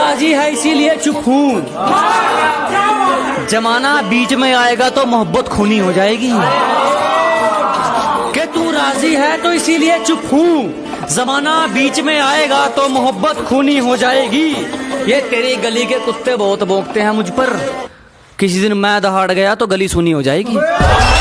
राजी है इसीलिए चुप हूँ, जमाना बीच में आएगा तो मोहब्बत खूनी हो जाएगी। कि तू राजी है तो इसीलिए चुप हूँ, जमाना बीच में आएगा तो मोहब्बत खूनी हो जाएगी। ये तेरी गली के कुत्ते बहुत भौंकते हैं मुझ पर, किसी दिन मैं दहाड़ गया तो गली सुनी हो जाएगी।